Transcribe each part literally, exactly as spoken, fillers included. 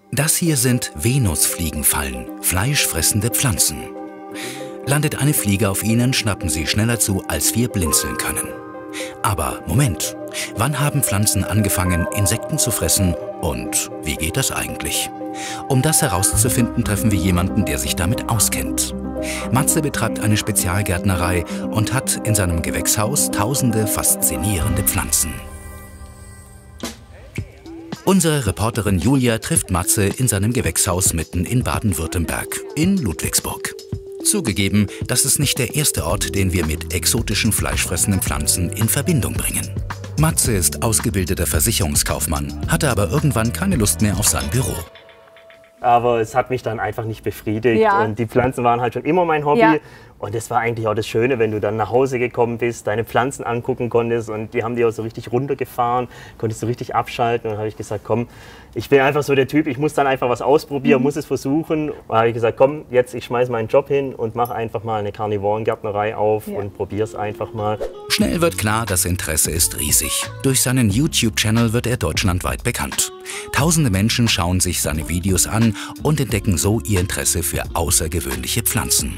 Das hier sind Venusfliegenfallen, fleischfressende Pflanzen. Landet eine Fliege auf ihnen, schnappen sie schneller zu, als wir blinzeln können. Aber Moment, wann haben Pflanzen angefangen, Insekten zu fressen und wie geht das eigentlich? Um das herauszufinden, treffen wir jemanden, der sich damit auskennt. Matze betreibt eine Spezialgärtnerei und hat in seinem Gewächshaus tausende faszinierende Pflanzen. Unsere Reporterin Julia trifft Matze in seinem Gewächshaus mitten in Baden-Württemberg, in Ludwigsburg. Zugegeben, das ist nicht der erste Ort, den wir mit exotischen fleischfressenden Pflanzen in Verbindung bringen. Matze ist ausgebildeter Versicherungskaufmann, hatte aber irgendwann keine Lust mehr auf sein Büro. Aber es hat mich dann einfach nicht befriedigt. Ja. Und die Pflanzen waren halt schon immer mein Hobby. Ja. Und das war eigentlich auch das Schöne, wenn du dann nach Hause gekommen bist, deine Pflanzen angucken konntest und die haben die auch so richtig runtergefahren, konntest du richtig abschalten. Und dann habe ich gesagt, komm, ich bin einfach so der Typ, ich muss dann einfach was ausprobieren, mhm. muss es versuchen. Und dann habe ich gesagt, komm, jetzt ich schmeiß meinen Job hin und mache einfach mal eine Karnivorengärtnerei auf ja. und probiere es einfach mal. Schnell wird klar, das Interesse ist riesig. Durch seinen YouTube-Channel wird er deutschlandweit bekannt. Tausende Menschen schauen sich seine Videos an und entdecken so ihr Interesse für außergewöhnliche Pflanzen.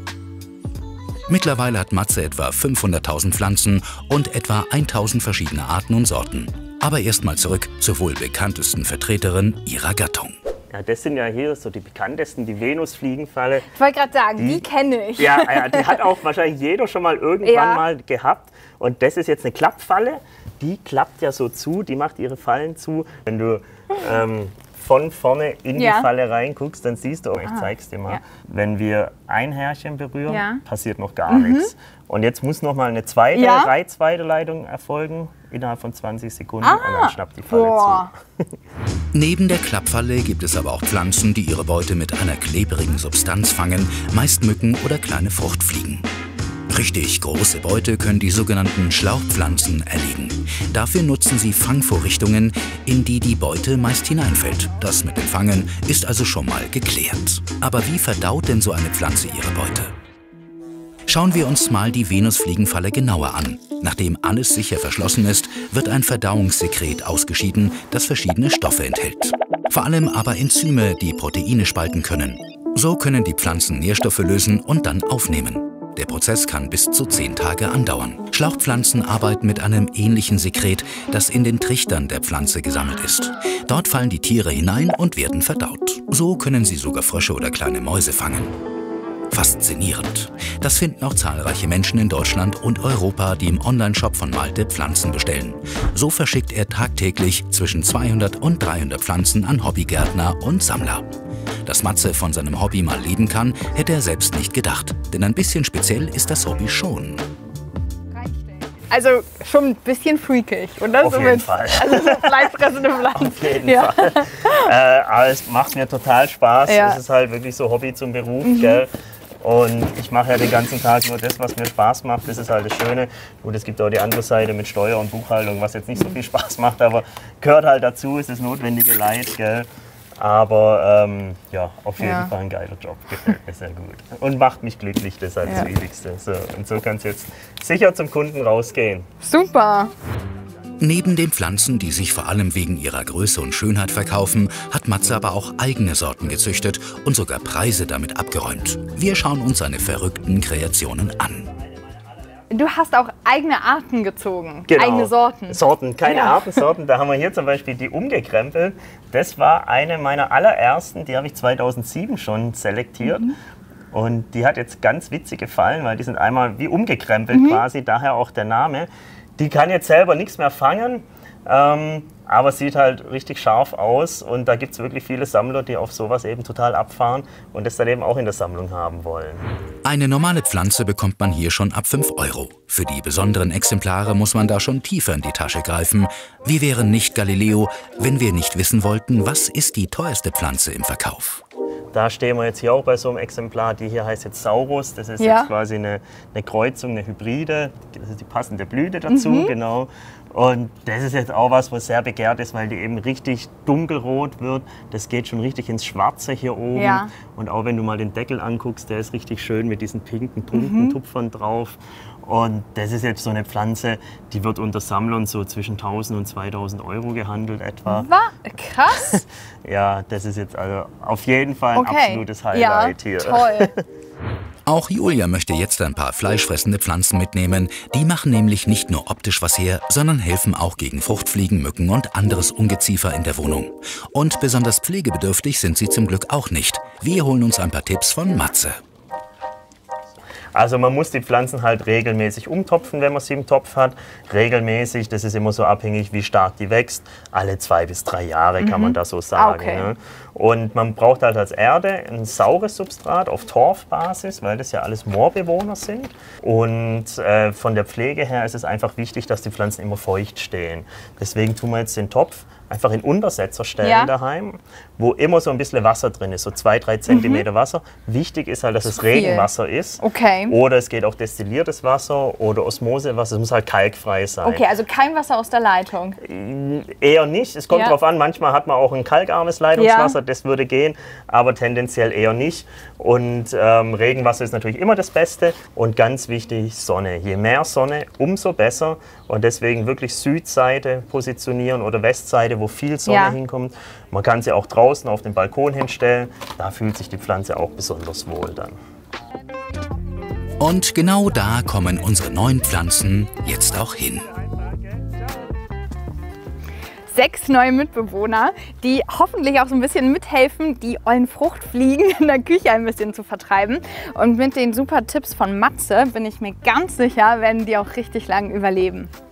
Mittlerweile hat Matze etwa fünfhunderttausend Pflanzen und etwa tausend verschiedene Arten und Sorten. Aber erstmal zurück zur wohl bekanntesten Vertreterin ihrer Gattung. Ja, das sind ja hier so die bekanntesten, die Venusfliegenfalle. Ich wollte gerade sagen, die, die kenne ich. Ja, ja, die hat auch wahrscheinlich jeder schon mal irgendwann ja. mal gehabt. Und das ist jetzt eine Klappfalle. Die klappt ja so zu, die macht ihre Fallen zu. Wenn du ähm, von vorne in ja. die Falle reinguckst, dann siehst du, oh, ich zeig's dir mal, ja. wenn wir ein Härchen berühren, ja. passiert noch gar mhm. nichts. Und jetzt muss noch mal eine zweite ja. Reizweiterleitung erfolgen, innerhalb von zwanzig Sekunden, ah. und dann schnappt die Falle Boah. zu. Neben der Klappfalle gibt es aber auch Pflanzen, die ihre Beute mit einer klebrigen Substanz fangen, meist Mücken oder kleine Fruchtfliegen. Richtig große Beute können die sogenannten Schlauchpflanzen erlegen. Dafür nutzen sie Fangvorrichtungen, in die die Beute meist hineinfällt. Das mit dem Fangen ist also schon mal geklärt. Aber wie verdaut denn so eine Pflanze ihre Beute? Schauen wir uns mal die Venusfliegenfalle genauer an. Nachdem alles sicher verschlossen ist, wird ein Verdauungssekret ausgeschieden, das verschiedene Stoffe enthält. Vor allem aber Enzyme, die Proteine spalten können. So können die Pflanzen Nährstoffe lösen und dann aufnehmen. Der Prozess kann bis zu zehn Tage andauern. Schlauchpflanzen arbeiten mit einem ähnlichen Sekret, das in den Trichtern der Pflanze gesammelt ist. Dort fallen die Tiere hinein und werden verdaut. So können sie sogar Frösche oder kleine Mäuse fangen. Faszinierend. Das finden auch zahlreiche Menschen in Deutschland und Europa, die im Onlineshop von Malte Pflanzen bestellen. So verschickt er tagtäglich zwischen zweihundert und dreihundert Pflanzen an Hobbygärtner und Sammler. Dass Matze von seinem Hobby mal leben kann, hätte er selbst nicht gedacht. Denn ein bisschen speziell ist das Hobby schon. Also schon ein bisschen freakig, oder? Auf so jeden mit, Fall. Also so fleischfressende Pflanzen. Auf jeden ja. Fall. Äh, aber es macht mir total Spaß. Ja. Es ist halt wirklich so Hobby zum Beruf. Mhm. Gell? Und ich mache ja den ganzen Tag nur das, was mir Spaß macht. Das ist halt das Schöne. Gut, es gibt auch die andere Seite mit Steuer und Buchhaltung, was jetzt nicht so viel Spaß macht, aber gehört halt dazu, ist das notwendige Leid. Gell? Aber ähm, ja, auf jeden ja. Fall ein geiler Job, gefällt mir sehr gut. Und macht mich glücklich, das ist halt ja. das Wichtigste. So, und so kann es jetzt sicher zum Kunden rausgehen. Super! Neben den Pflanzen, die sich vor allem wegen ihrer Größe und Schönheit verkaufen, hat Matze aber auch eigene Sorten gezüchtet und sogar Preise damit abgeräumt. Wir schauen uns seine verrückten Kreationen an. Du hast auch eigene Arten gezogen, genau. eigene Sorten. Sorten, keine ja. Arten, Sorten. Da haben wir hier zum Beispiel die umgekrempelt. Das war eine meiner allerersten, die habe ich zweitausendsieben schon selektiert. Mhm. Und die hat jetzt ganz witzige Fallen, weil die sind einmal wie umgekrempelt mhm. quasi, daher auch der Name. Die kann jetzt selber nichts mehr fangen, ähm, aber sieht halt richtig scharf aus. Und da gibt es wirklich viele Sammler, die auf sowas eben total abfahren und das dann eben auch in der Sammlung haben wollen. Eine normale Pflanze bekommt man hier schon ab fünf Euro. Für die besonderen Exemplare muss man da schon tiefer in die Tasche greifen. Wir wären nicht Galileo, wenn wir nicht wissen wollten, was ist die teuerste Pflanze im Verkauf. Da stehen wir jetzt hier auch bei so einem Exemplar. Die hier heißt jetzt Saurus. Das ist ja. jetzt quasi eine, eine Kreuzung, eine Hybride. Das ist die passende Blüte dazu, mhm. genau. Und das ist jetzt auch was, was sehr begehrt ist, weil die eben richtig dunkelrot wird. Das geht schon richtig ins Schwarze hier oben. Ja. Und auch wenn du mal den Deckel anguckst, der ist richtig schön mit diesen pinken, bunten mhm. Tupfern drauf. Und das ist jetzt so eine Pflanze, die wird unter Sammlern so zwischen tausend und zweitausend Euro gehandelt etwa. Was? Krass. Ja, das ist jetzt also auf jeden Fall ein okay. absolutes Highlight ja, hier. Toll. Auch Julia möchte jetzt ein paar fleischfressende Pflanzen mitnehmen. Die machen nämlich nicht nur optisch was her, sondern helfen auch gegen Fruchtfliegen, Mücken und anderes Ungeziefer in der Wohnung. Und besonders pflegebedürftig sind sie zum Glück auch nicht. Wir holen uns ein paar Tipps von Matze. Also man muss die Pflanzen halt regelmäßig umtopfen, wenn man sie im Topf hat. Regelmäßig, das ist immer so abhängig, wie stark die wächst. Alle zwei bis drei Jahre kann mhm. man das so sagen. Okay. Ne? Und man braucht halt als Erde ein saures Substrat auf Torfbasis, weil das ja alles Moorbewohner sind. Und äh, von der Pflege her ist es einfach wichtig, dass die Pflanzen immer feucht stehen. Deswegen tun wir jetzt den Topf einfach in Untersetzer stellen ja. daheim, wo immer so ein bisschen Wasser drin ist, so zwei, drei Zentimeter mhm. Wasser. Wichtig ist halt, dass es Regenwasser ist. Okay. Oder es geht auch destilliertes Wasser oder Osmosewasser. Es muss halt kalkfrei sein. Okay, also kein Wasser aus der Leitung? Eher nicht. Es kommt ja. drauf an. Manchmal hat man auch ein kalkarmes Leitungswasser. Ja. Das würde gehen, aber tendenziell eher nicht. Und ähm, Regenwasser ist natürlich immer das Beste. Und ganz wichtig, Sonne. Je mehr Sonne, umso besser. Und deswegen wirklich Südseite positionieren oder Westseite, wo viel Sonne ja. hinkommt. Man kann sie auch draußen auf den Balkon hinstellen. Da fühlt sich die Pflanze auch besonders wohl dann. Und genau da kommen unsere neuen Pflanzen jetzt auch hin. Sechs neue Mitbewohner, die hoffentlich auch so ein bisschen mithelfen, die ollen Fruchtfliegen in der Küche ein bisschen zu vertreiben. Und mit den super Tipps von Matze bin ich mir ganz sicher, werden die auch richtig lang überleben.